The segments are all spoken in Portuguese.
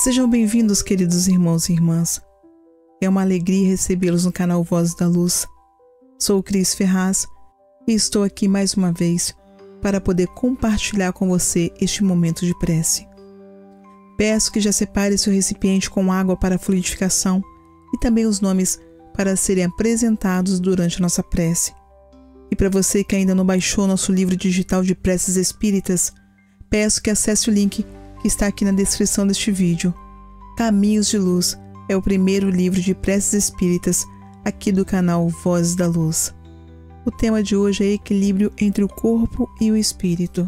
Sejam bem-vindos, queridos irmãos e irmãs. É uma alegria recebê-los no canal Voz da Luz. Sou o Cris Ferraz e estou aqui mais uma vez para poder compartilhar com você este momento de prece. Peço que já separe seu recipiente com água para fluidificação e também os nomes para serem apresentados durante a nossa prece. E para você que ainda não baixou nosso livro digital de preces espíritas, peço que acesse o link que está aqui na descrição deste vídeo. Caminhos de Luz é o primeiro livro de preces espíritas aqui do canal Voz da Luz. O tema de hoje é equilíbrio entre o corpo e o espírito.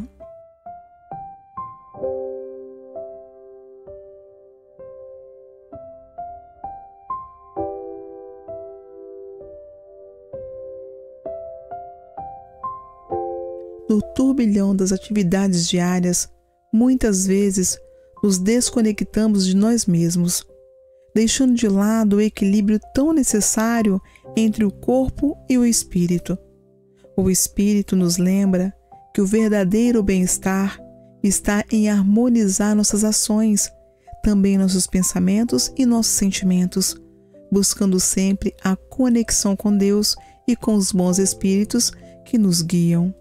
No turbilhão das atividades diárias, muitas vezes nos desconectamos de nós mesmos, deixando de lado o equilíbrio tão necessário entre o corpo e o espírito. O espírito nos lembra que o verdadeiro bem-estar está em harmonizar nossas ações, também nossos pensamentos e nossos sentimentos, buscando sempre a conexão com Deus e com os bons espíritos que nos guiam.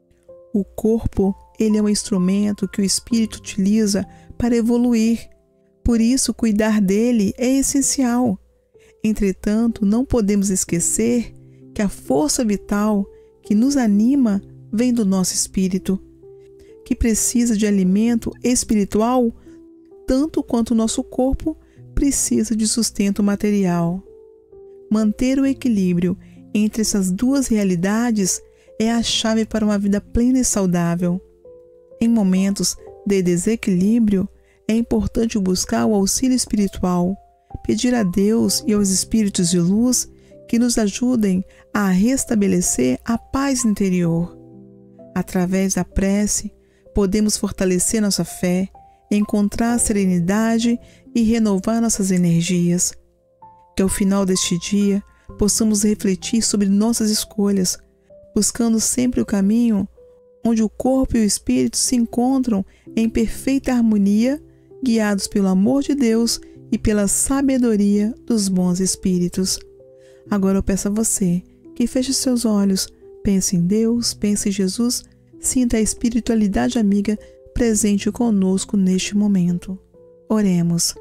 O corpo, ele é um instrumento que o espírito utiliza para evoluir. Por isso, cuidar dele é essencial. Entretanto, não podemos esquecer que a força vital que nos anima vem do nosso espírito, que precisa de alimento espiritual tanto quanto o nosso corpo precisa de sustento material. Manter o equilíbrio entre essas duas realidades é a chave para uma vida plena e saudável. Em momentos de desequilíbrio, é importante buscar o auxílio espiritual, pedir a Deus e aos espíritos de luz que nos ajudem a restabelecer a paz interior. Através da prece, podemos fortalecer nossa fé, encontrar serenidade e renovar nossas energias. Que ao final deste dia, possamos refletir sobre nossas escolhas, buscando sempre o caminho onde o corpo e o espírito se encontram em perfeita harmonia, guiados pelo amor de Deus e pela sabedoria dos bons espíritos. Agora eu peço a você que feche seus olhos, pense em Deus, pense em Jesus, sinta a espiritualidade amiga presente conosco neste momento. Oremos.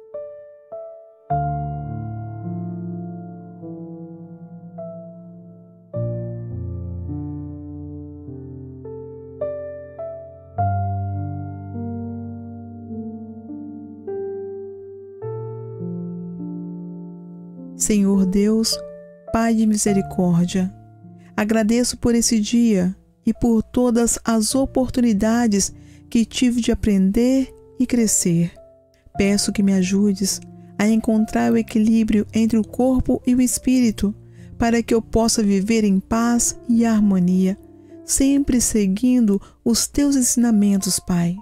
Senhor Deus, Pai de misericórdia, agradeço por esse dia e por todas as oportunidades que tive de aprender e crescer. Peço que me ajudes a encontrar o equilíbrio entre o corpo e o espírito, para que eu possa viver em paz e harmonia, sempre seguindo os teus ensinamentos, Pai.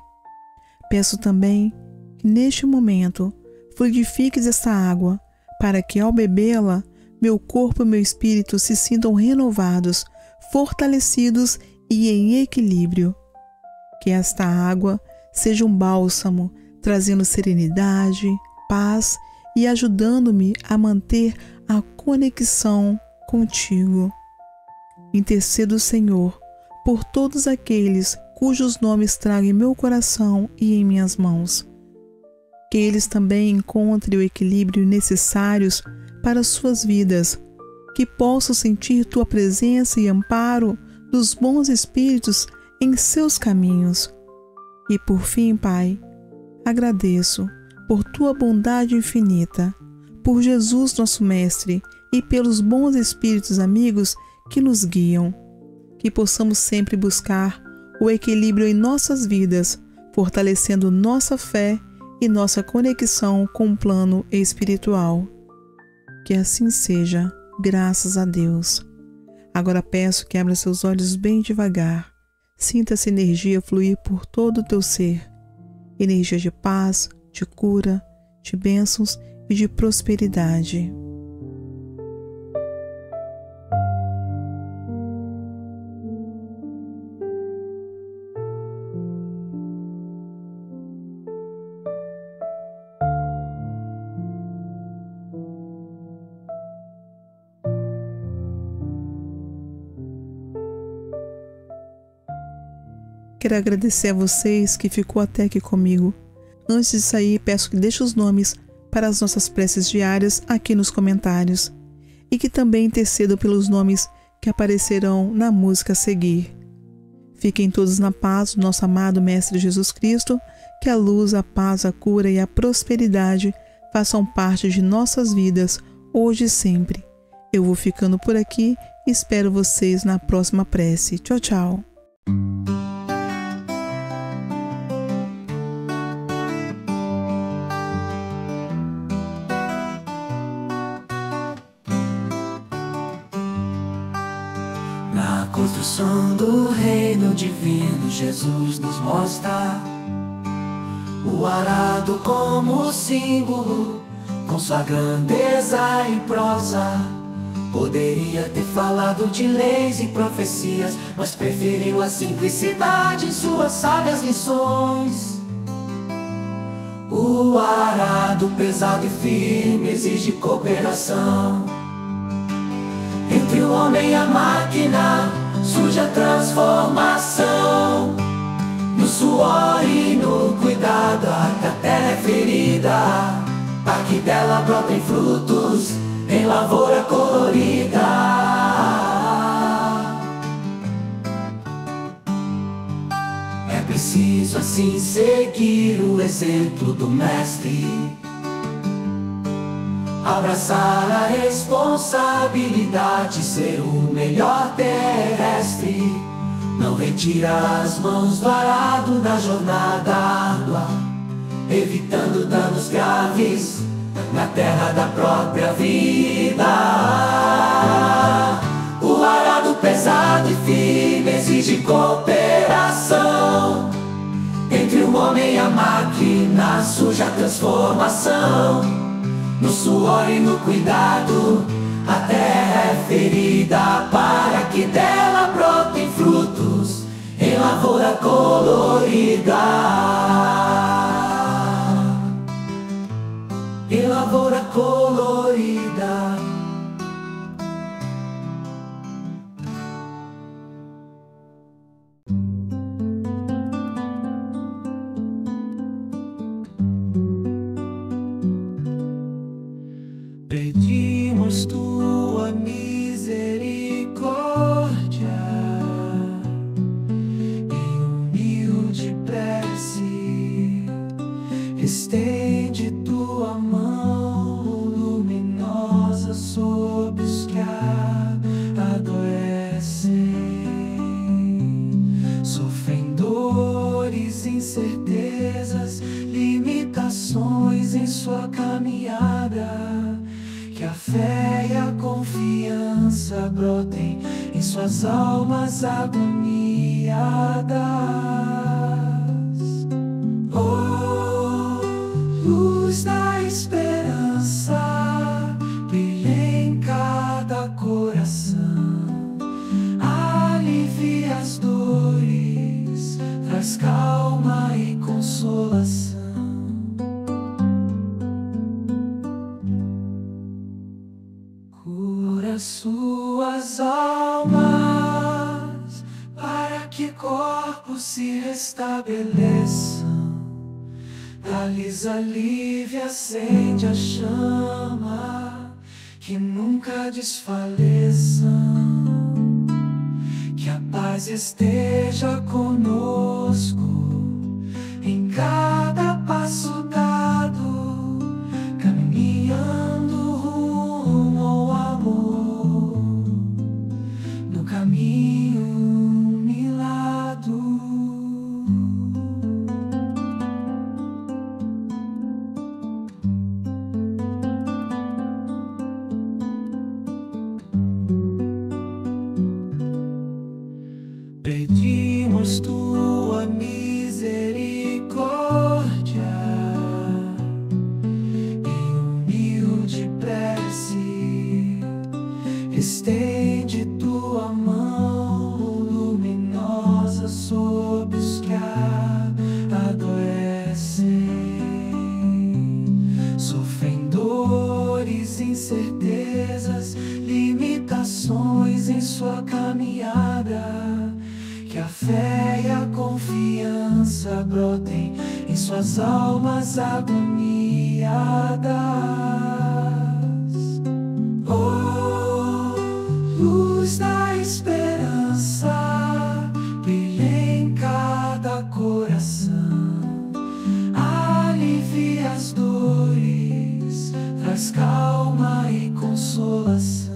Peço também que neste momento fluidifiques essa água, para que ao bebê-la, meu corpo e meu espírito se sintam renovados, fortalecidos e em equilíbrio. Que esta água seja um bálsamo, trazendo serenidade, paz e ajudando-me a manter a conexão contigo. Intercedo, Senhor, por todos aqueles cujos nomes trago em meu coração e em minhas mãos. Que eles também encontrem o equilíbrio necessários para suas vidas, que possam sentir tua presença e amparo dos bons espíritos em seus caminhos. E por fim, Pai, agradeço por tua bondade infinita, por Jesus nosso Mestre e pelos bons espíritos amigos que nos guiam. Que possamos sempre buscar o equilíbrio em nossas vidas, fortalecendo nossa fé e nossa conexão com o plano espiritual. Que assim seja, graças a Deus. Agora peço que abra seus olhos bem devagar. Sinta essa energia fluir por todo o teu ser. Energia de paz, de cura, de bênçãos e de prosperidade. Quero agradecer a vocês que ficou até aqui comigo. Antes de sair, peço que deixe os nomes para as nossas preces diárias aqui nos comentários e que também intercedam pelos nomes que aparecerão na música a seguir. Fiquem todos na paz do nosso amado Mestre Jesus Cristo, que a luz, a paz, a cura e a prosperidade façam parte de nossas vidas, hoje e sempre. Eu vou ficando por aqui e espero vocês na próxima prece. Tchau, tchau! Na construção do reino divino, Jesus nos mostra o arado como símbolo, com sua grandeza e prosa. Poderia ter falado de leis e profecias, mas preferiu a simplicidade em suas sábias lições. O arado pesado e firme exige cooperação. Entre o homem e a máquina surge a transformação. No suor e no cuidado, a terra é ferida, para que dela brotem frutos em lavoura colorida. É preciso assim seguir o exemplo do mestre, abraçar a responsabilidade, ser o melhor terrestre. Não retira as mãos do arado na jornada árdua, evitando danos graves na terra da própria vida. O arado pesado e firme exige cooperação. Entre o homem e a máquina surge a transformação. No suor e no cuidado, a terra é ferida, para que dela brotem frutos em lavoura colorida. Em lavoura colorida. Pedimos tua misericórdia em humilde prece. Estende tua mão luminosa sobre os que adoecem, sofrem dores, incertezas, limitações em sua caminhada. Que a fé e a confiança brotem em suas almas agoniadas. Oh, luz da esperança, brilha em cada coração, alivia as dores, traz calma e consolação. Cura suas almas, para que corpos se restabeleçam. Dá-lhes alívio, acende a chama, que nunca desfaleçam. Que a paz esteja conosco em cada passo dado, caminhando rumo ao amor, no caminho milado. Pedimos tua misericórdia em humilde prece. Estende tua mão luminosa sobre os que adoecem, sofrem dores, incertezas, limitações em sua caminhada. Que a fé e a confiança confiança brotem em suas almas agoniadas. Oh, luz da esperança, brilha em cada coração, alivia as dores, traz calma e consolação.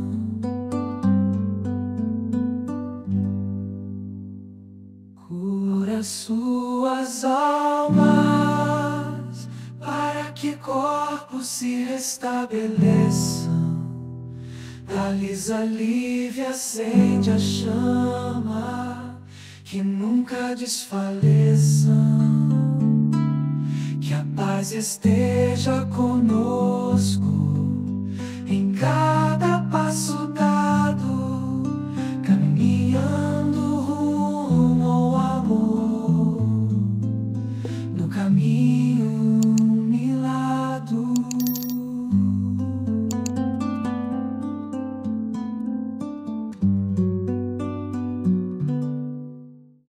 Cura suas almas, para que corpos se restabeleçam. Dá-lhes alívio, acende a chama, que nunca desfaleçam. Que a paz esteja conosco.